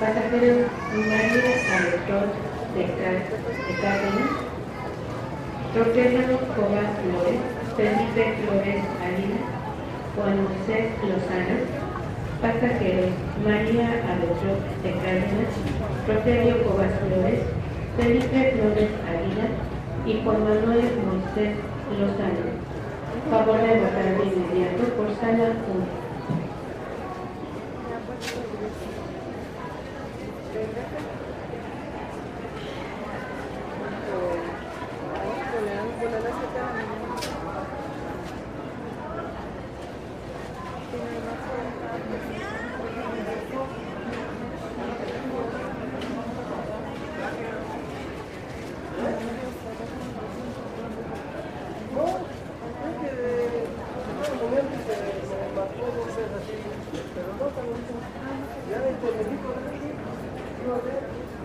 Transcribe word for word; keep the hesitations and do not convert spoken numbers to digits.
Pasajeros María Alector de Cárdenas, Rogelio Cobas Flores, Felipe Flores Águila, Juan José Lozano. Pasajeros María Alector de Cárdenas, Rogelio Cobas Flores, Felipe Flores Águila y Juan Manuel Moisés Lozano. Favor de votar de inmediato por sala uno. Pero no, ya